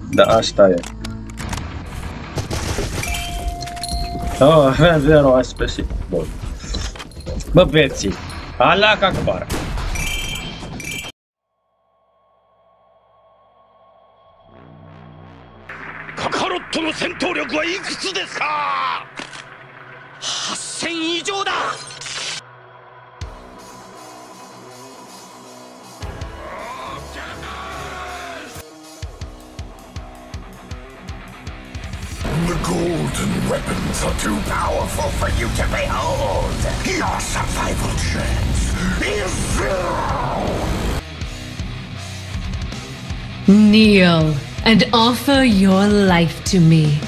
Da, asta e. Oh, avem 0 ASPC. Bun. Bă, băieții, Allah Akbar. カカロットの戦闘力はいくつですか？8000以上だ。 The golden weapons are too powerful for you to behold. Your survival chance is zero. Kneel and offer your life to me.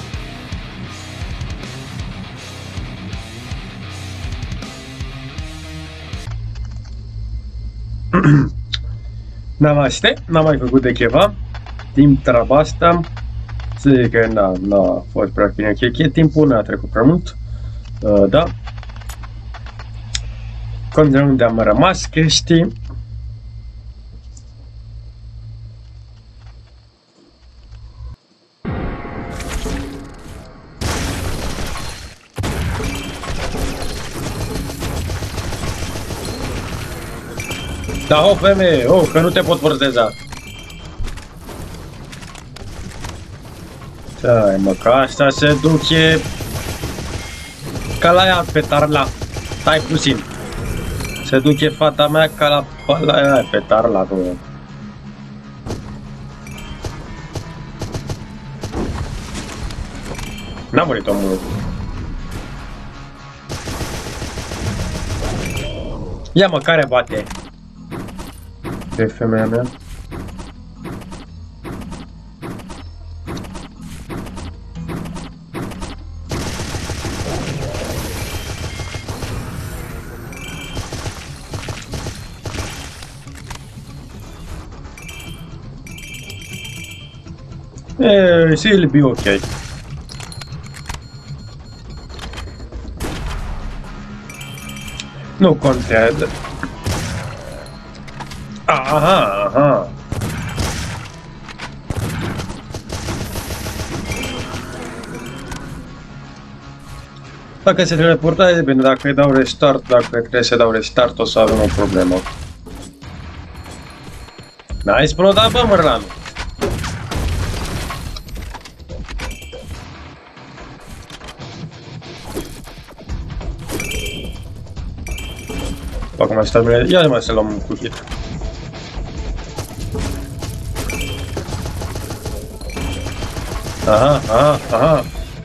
Namaste, n-am mai făcut de ceva timp treaba asta. Zic că n-a fost prea bine chechie timpul, n-a trecut prea mult. Da. Continuăm unde am rămas chestii. Da, ho, femeie, că nu te pot proteza. Stai, mă, că asta se duce ca la ea pe tarla. Stai puțin. Se duce fata mea ca la ea pe tarla. N-a murit omul. Ia, mă, care bate? E femeia mea. She'll be okay. Nu contează. Aha. Dacă se teleporta, e bine, dacă îi dau restart, dacă trebuie să dau restart, o să avem o problemă. N-ai explodat, bă, mărlan! Acum mai stau bine, ia mai să luăm un cuchit. Aha.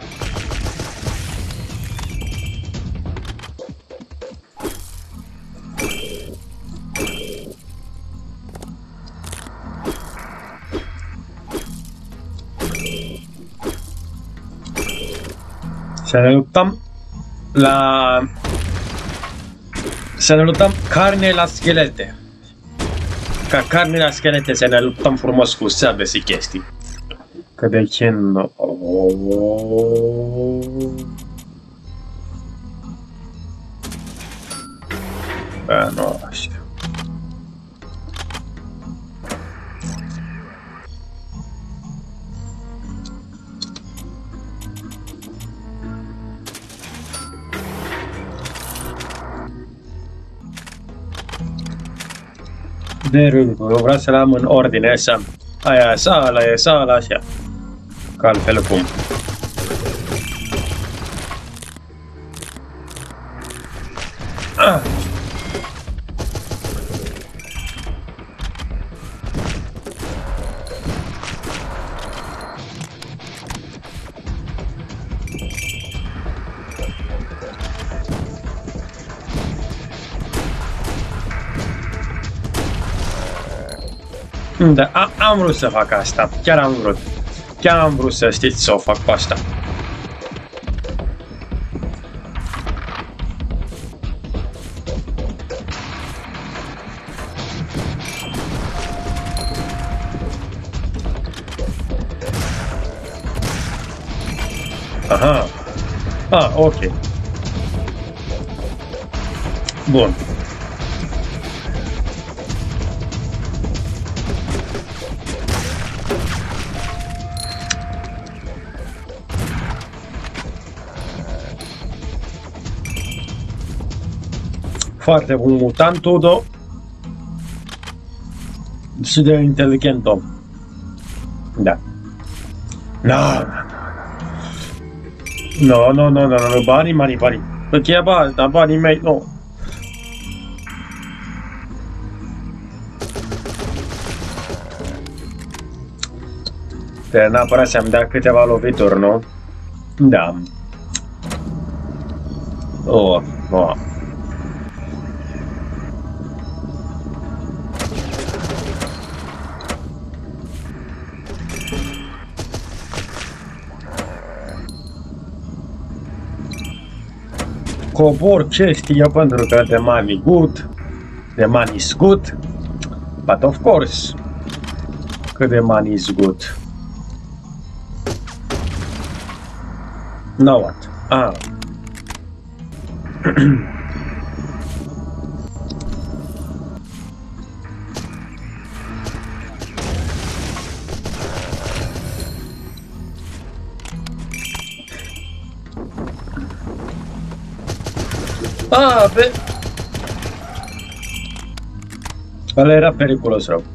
Să ne luptăm carne la schelete. Ca carne la schelete să ne luptăm frumos cu sabe și chestii. Că de ce nu... Bă, nu așa. De rând, eu vreau să l-am în ordine așa. Aia, sala, așa. Că altfel cum. Da, am vrut să fac asta, chiar am vrut. Chiar am vrut să știți să o fac pe asta. Aha. Ok. Bun. Foarte bun mutant, Udo. Și de inteligent om. Da. No, banii. Perché basta, banii mei, no. Trebuie neapărat să-mi dea câteva lovituri, nu? Da. Oh. Cobor chestia pentru că the money good, the money is good, but of course, că the money is good. Now what? Bă! Ăla era periculos rău.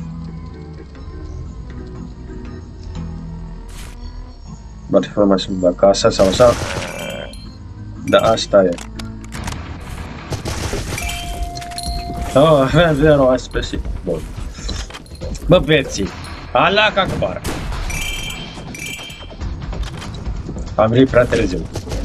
Bate fără mai sunt dacă asta sau asta. Da, asta e. Aveam 0 aspesi. Bun. Bă, beții. Allah Akbar. Am venit prea târziu.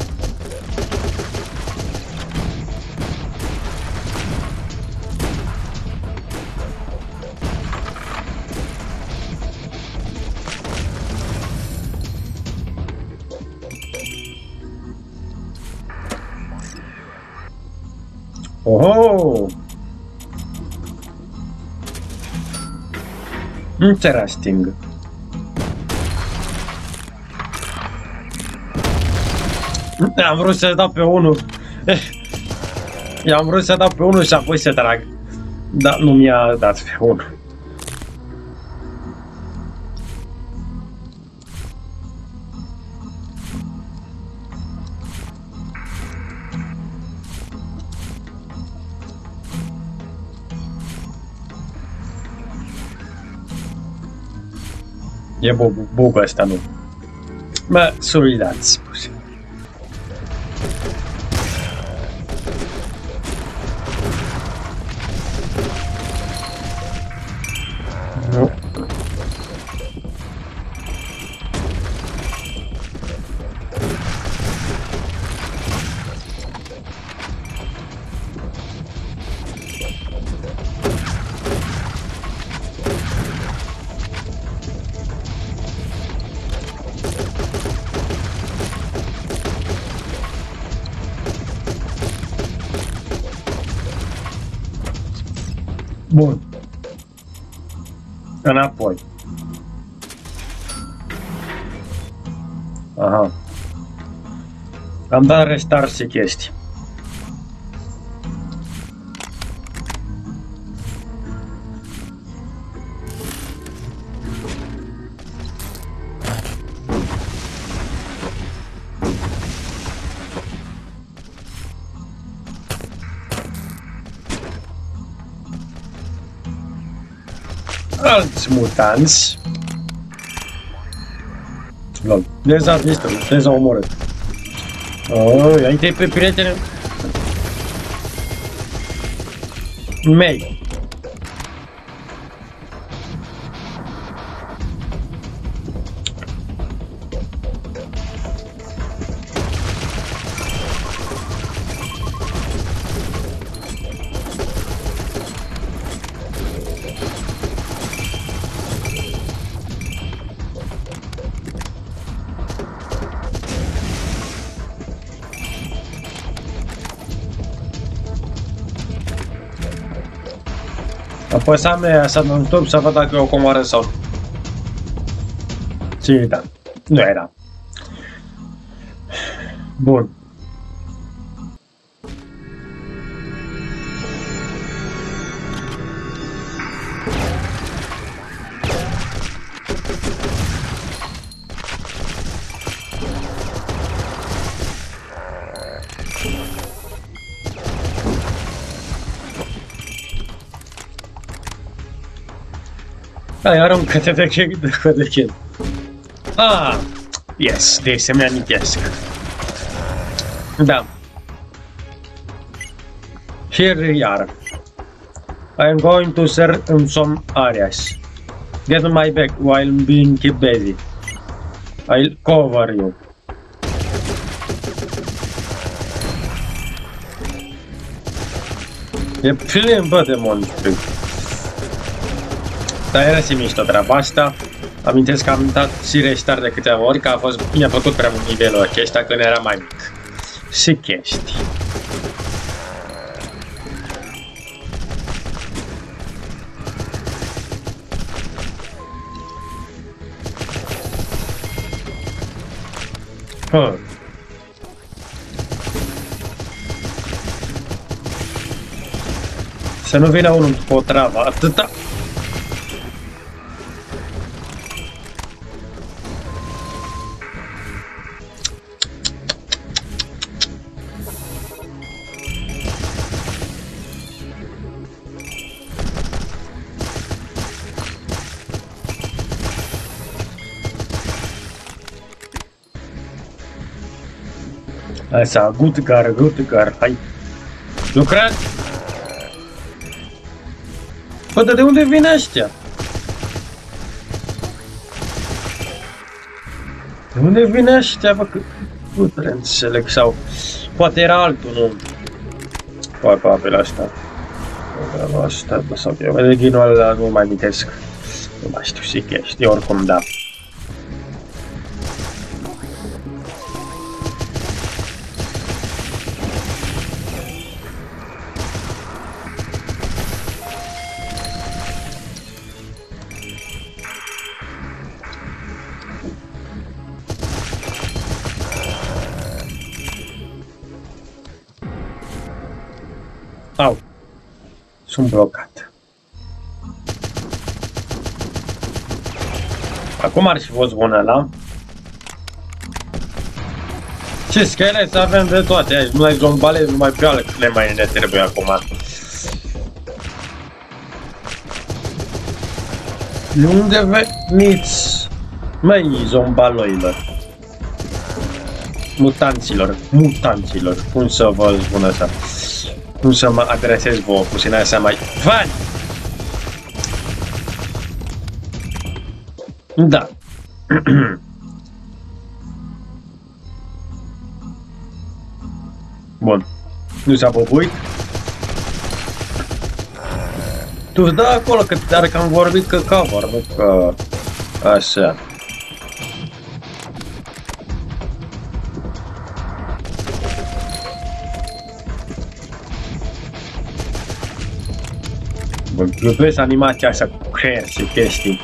Oh! Interesting. Am vrut să dau pe unul. I-am vrut să dau pe unul și apoi să trag. Dar nu mi-a dat pe unul. E bug ăsta, nu. Bă, solidați. Nu. Bun. Înapoi. Aha. Am dat restart și chestii. Alți mutanți. Lol. Deza omorât. Oh, ia intră pe prietene. Mei. Apăsam să mă întorc să văd dacă o comoară sau nu. Și da, nu era. Bun. Aruncă-te de kill. Ah, yes, de se mi-amintesc. Da. Here iar. I am going to search in some areas. Get my back while being keep busy. I'll cover you. E plin, bă, de monstru. Dar era și mișto treaba asta. Amintesc că am dat și restart de câteva ori, că mi-a plăcut prea mult nivelul acesta când era mai mic. Și chestii. Să nu vină unul cu o travă, atâta. Așa, Gutgar, hai. Lucrat! Bă, dar de unde vin ăștia? De unde vin ăștia, bă, că... Nu te înțeleg, sau... Poate era altul, nu... Probabil asta. Asta, bă, sau... Eu de ghinul ăla nu mai amintesc. Nu mai știu și chestii, oricum, da. Au, sunt blocat. Acum ar fi fost bun ăla. Ce scheleți avem de toate aici, numai zombale, numai pe alea ne mai ne trebuie acum. De unde veniți, măi, zombaloilor? Mutanților, cum să vă spun asta? Cum să mă adresez vouă, puțin așa mai... Vani! Da. Bun. Nu s-a popuit. Tu da acolo, că dar că am vorbit că cover, nu că... Așa. Bă, iubesc animația asta cu creier și chestii.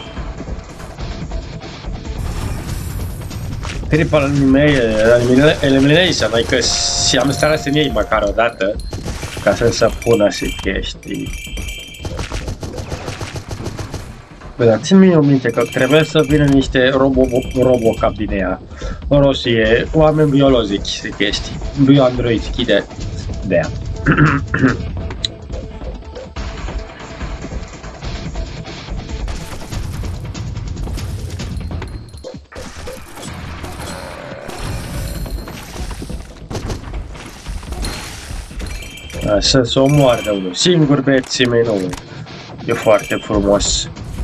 Triple elimination, adică și am stat în ei măcar o dată ca să se pună și chestii. Bă, dar țin-mi o minte că trebuie să vină niște robocap din ea. Rosie, oameni biologici și chestii. Bioandroici de ea. Așa, să o moară unul singur, beții mei, nu. E foarte frumos.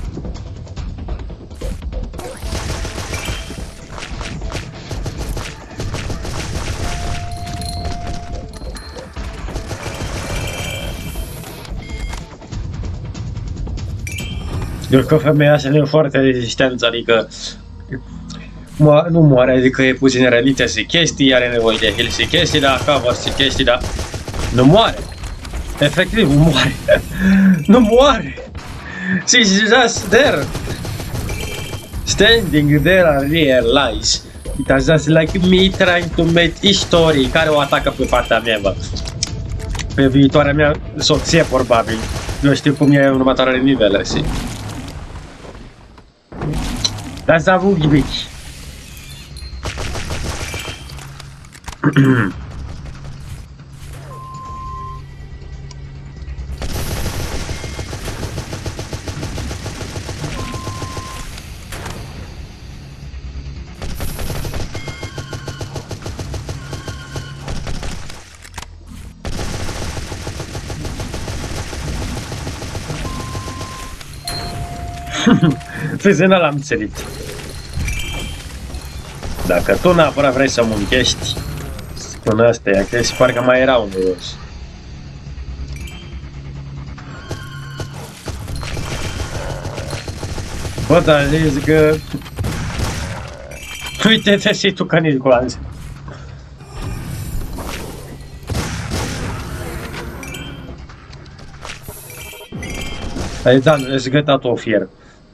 Eu că femeia asta nu e foarte rezistență, adică nu moare, adică e puțin rănită și chestii, are nevoie de heal și chestii, dar cover și chestii, dar nu moare. Efectiv, nu moare. Nu moare. She's just there. Standing there and realize it was just like me trying to make history. Care o atacă pe fata mea, bă. Pe viitoarea mea soție, probabil. Nu știu cum e în următoarele nivele, și... Dar s-a avut ghibici. Fizena l-am țerit. Dacă tu neapărat vrei să munchești, spune astea, că parcă mai era unul jos. Bă, dar zic că... Uite-te și tu ca nici golanzi. Ai dat, îți gătat o fier.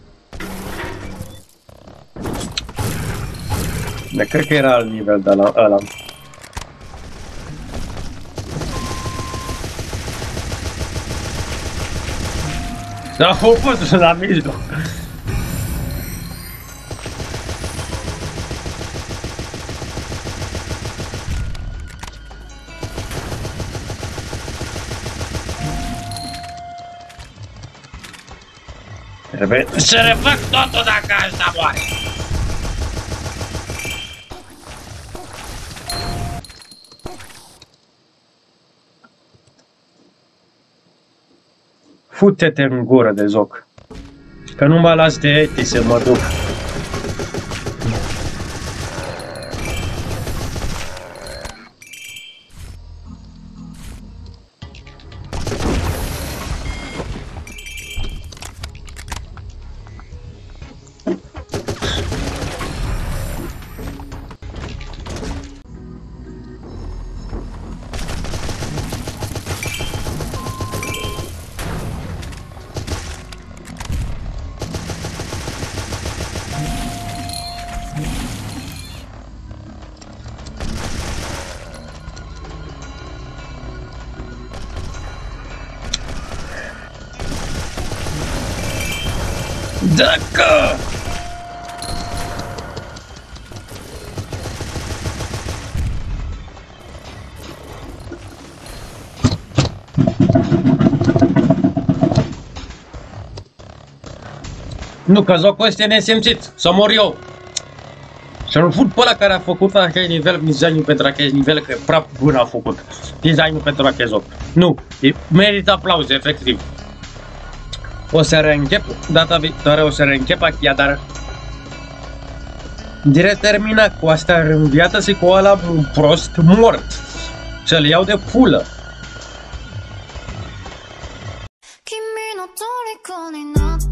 Dar cred că era alt nivel de ăla. Da, a fost la mijloc. Trebuie să refac totul dacă asta moare. Fute-te în gură de zoc. Că nu mă las de eti să mă duc. Dacă! Nu, că jocul ăsta e nesimțit, să mor eu. Să nu fut pe ăla care a făcut acel nivel, designul pentru acel nivel, că prea bun a făcut designul pentru acel joc. Nu, merită aplauze, efectiv. O să reînchep data viitoare, o să reînchep achia, dar direct termina cu asta în viață și cu ăla un prost mort. Să-l iau de pulă. 君の虜になって